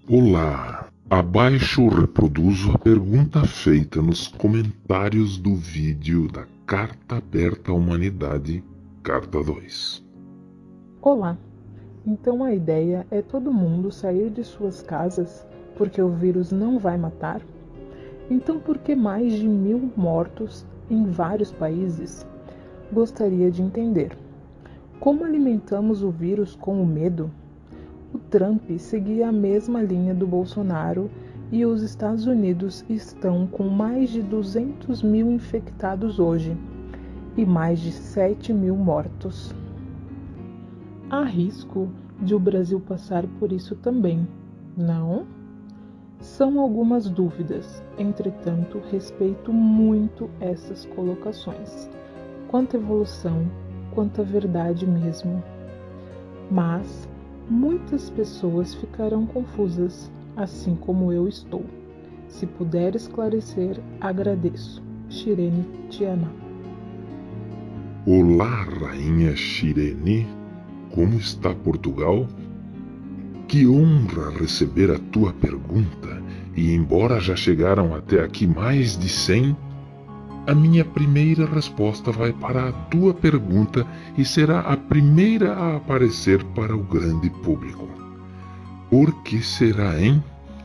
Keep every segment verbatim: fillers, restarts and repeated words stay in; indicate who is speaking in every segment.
Speaker 1: Olá! Abaixo reproduzo a pergunta feita nos comentários do vídeo da Carta Aberta à Humanidade, Carta dois.
Speaker 2: Olá! Então a ideia é todo mundo sair de suas casas porque o vírus não vai matar? Então por que mais de mil mortos em vários países? Gostaria de entender. Como alimentamos o vírus com o medo? O Trump seguia a mesma linha do Bolsonaro e os Estados Unidos estão com mais de duzentos mil infectados hoje e mais de sete mil mortos. Há risco de o Brasil passar por isso também, não? São algumas dúvidas, entretanto, respeito muito essas colocações, quanto à evolução, quanto à verdade mesmo. Mas muitas pessoas ficarão confusas, assim como eu estou. Se puder esclarecer, agradeço. Shirene Tiana.
Speaker 1: Olá, Rainha Shirene. Como está Portugal? Que honra receber a tua pergunta, e embora já chegaram até aqui mais de cem, a minha primeira resposta vai para a tua pergunta e será a primeira a aparecer para o grande público. Por que será, hein?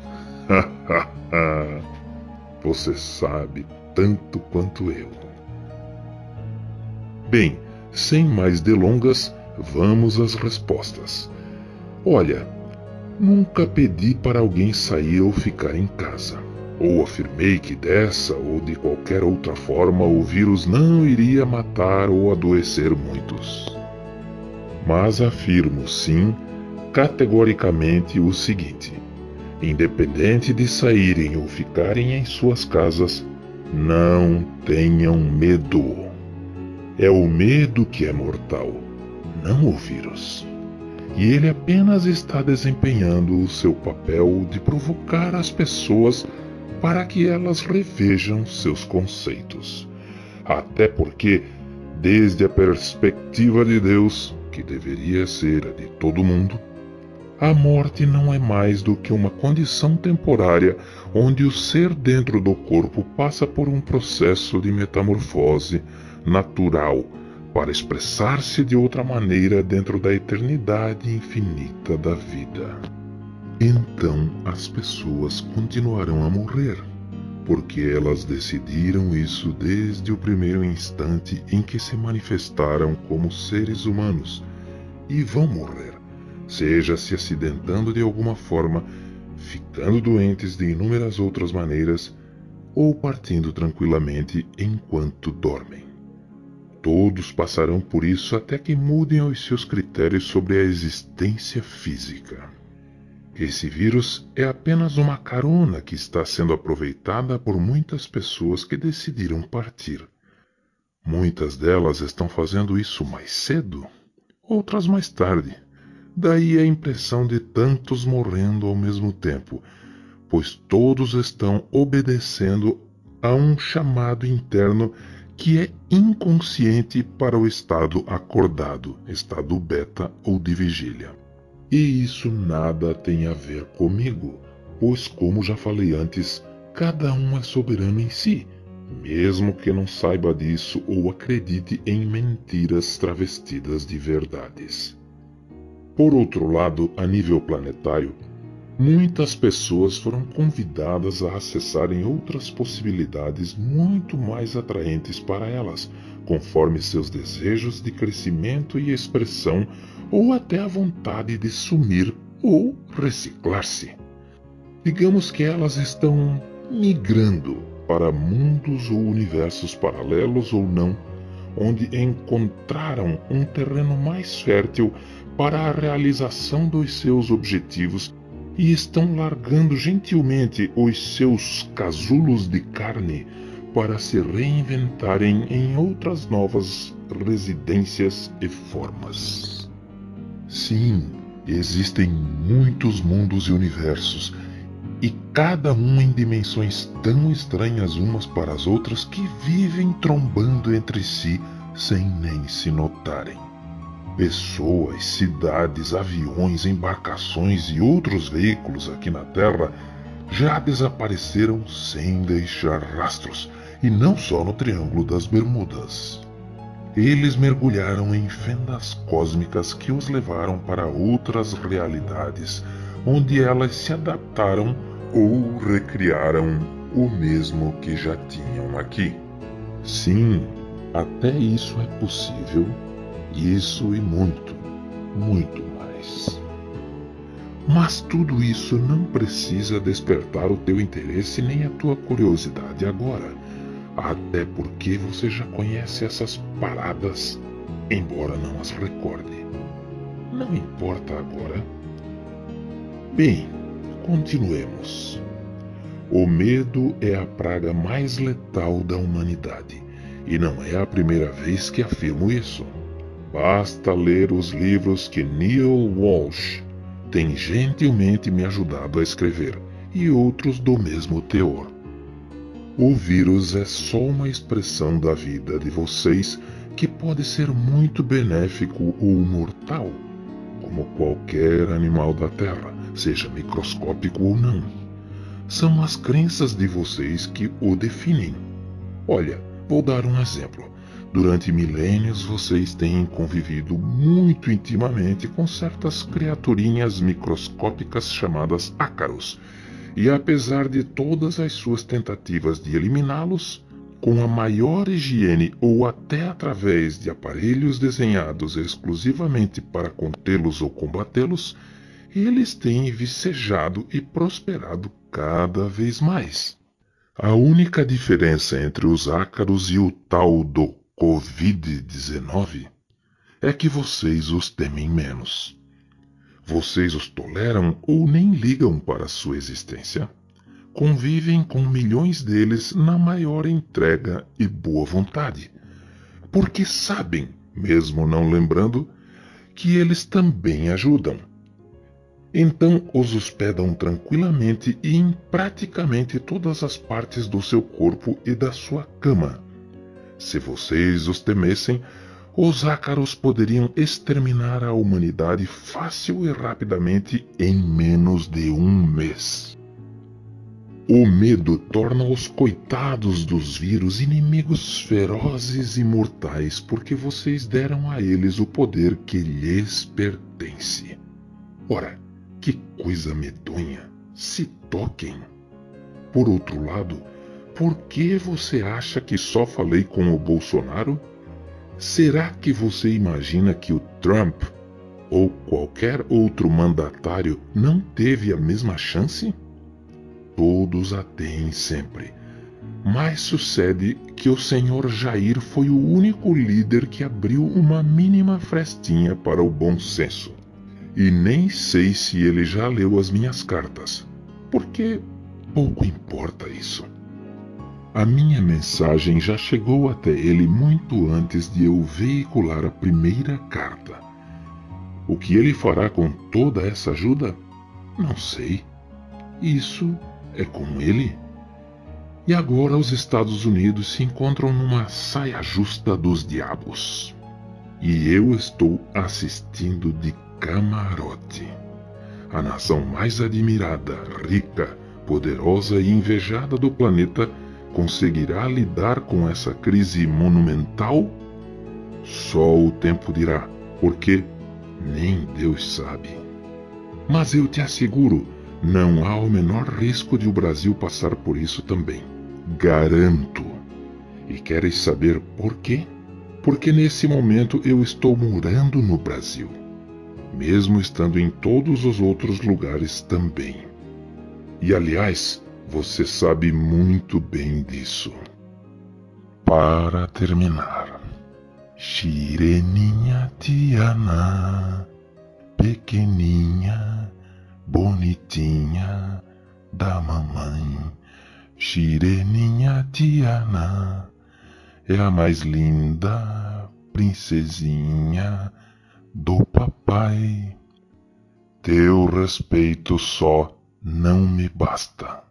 Speaker 1: Você sabe tanto quanto eu. Bem, sem mais delongas, vamos às respostas. Olha, nunca pedi para alguém sair ou ficar em casa. Ou afirmei que dessa ou de qualquer outra forma o vírus não iria matar ou adoecer muitos. Mas afirmo sim, categoricamente o seguinte: independente de saírem ou ficarem em suas casas, não tenham medo. É o medo que é mortal, não o vírus. E ele apenas está desempenhando o seu papel de provocar as pessoas para que elas revejam seus conceitos. Até porque, desde a perspectiva de Deus, que deveria ser a de todo mundo, a morte não é mais do que uma condição temporária onde o ser dentro do corpo passa por um processo de metamorfose natural para expressar-se de outra maneira dentro da eternidade infinita da vida. Então as pessoas continuarão a morrer, porque elas decidiram isso desde o primeiro instante em que se manifestaram como seres humanos, e vão morrer, seja se acidentando de alguma forma, ficando doentes de inúmeras outras maneiras, ou partindo tranquilamente enquanto dormem. Todos passarão por isso até que mudem os seus critérios sobre a existência física. Esse vírus é apenas uma carona que está sendo aproveitada por muitas pessoas que decidiram partir. Muitas delas estão fazendo isso mais cedo, outras mais tarde. Daí a impressão de tantos morrendo ao mesmo tempo, pois todos estão obedecendo a um chamado interno que é inconsciente para o estado acordado, estado beta ou de vigília. E isso nada tem a ver comigo, pois como já falei antes, cada um é soberano em si, mesmo que não saiba disso ou acredite em mentiras travestidas de verdades. Por outro lado, a nível planetário, muitas pessoas foram convidadas a acessarem outras possibilidades muito mais atraentes para elas, conforme seus desejos de crescimento e expressão, ou até a vontade de sumir ou reciclar-se. Digamos que elas estão migrando para mundos ou universos paralelos ou não, onde encontraram um terreno mais fértil para a realização dos seus objetivos e estão largando gentilmente os seus casulos de carne para se reinventarem em outras novas residências e formas. Sim, existem muitos mundos e universos, e cada um em dimensões tão estranhas umas para as outras que vivem trombando entre si sem nem se notarem. Pessoas, cidades, aviões, embarcações e outros veículos aqui na Terra já desapareceram sem deixar rastros, e não só no Triângulo das Bermudas. Eles mergulharam em fendas cósmicas que os levaram para outras realidades, onde elas se adaptaram ou recriaram o mesmo que já tinham aqui. Sim, até isso é possível, isso e muito, muito mais. Mas tudo isso não precisa despertar o teu interesse nem a tua curiosidade agora, até porque você já conhece essas paradas, embora não as recorde. Não importa agora. Bem, continuemos. O medo é a praga mais letal da humanidade, e não é a primeira vez que afirmo isso. Basta ler os livros que Neil Walsh tem gentilmente me ajudado a escrever, e outros do mesmo teor. O vírus é só uma expressão da vida de vocês que pode ser muito benéfico ou mortal, como qualquer animal da Terra, seja microscópico ou não. São as crenças de vocês que o definem. Olha, vou dar um exemplo. Durante milênios vocês têm convivido muito intimamente com certas criaturinhas microscópicas chamadas ácaros, e apesar de todas as suas tentativas de eliminá-los, com a maior higiene ou até através de aparelhos desenhados exclusivamente para contê-los ou combatê-los, eles têm vicejado e prosperado cada vez mais. A única diferença entre os ácaros e o tal do covid dezenove é que vocês os temem menos. Vocês os toleram ou nem ligam para sua existência. Convivem com milhões deles na maior entrega e boa vontade, porque sabem, mesmo não lembrando, que eles também ajudam. Então os hospedam tranquilamente e em praticamente todas as partes do seu corpo e da sua cama. Se vocês os temessem, os ácaros poderiam exterminar a humanidade fácil e rapidamente em menos de um mês. O medo torna os coitados dos vírus inimigos ferozes e mortais porque vocês deram a eles o poder que lhes pertence. Ora, que coisa medonha! Se toquem! Por outro lado, por que você acha que só falei com o Bolsonaro? Será que você imagina que o Trump ou qualquer outro mandatário não teve a mesma chance? Todos a têm sempre. Mas sucede que o senhor Jair foi o único líder que abriu uma mínima frestinha para o bom senso. E nem sei se ele já leu as minhas cartas, porque pouco importa isso. A minha mensagem já chegou até ele muito antes de eu veicular a primeira carta. O que ele fará com toda essa ajuda? Não sei. Isso é com ele. E agora os Estados Unidos se encontram numa saia justa dos diabos. E eu estou assistindo de camarote. A nação mais admirada, rica, poderosa e invejada do planeta conseguirá lidar com essa crise monumental? Só o tempo dirá, porque nem Deus sabe. Mas eu te asseguro, não há o menor risco de o Brasil passar por isso também. Garanto. E queres saber por quê? Porque nesse momento eu estou morando no Brasil, mesmo estando em todos os outros lugares também. E aliás, você sabe muito bem disso. Para terminar, Xireninha Tiana, pequeninha, bonitinha da mamãe. Xireninha Tiana é a mais linda princesinha do papai. Teu respeito só não me basta.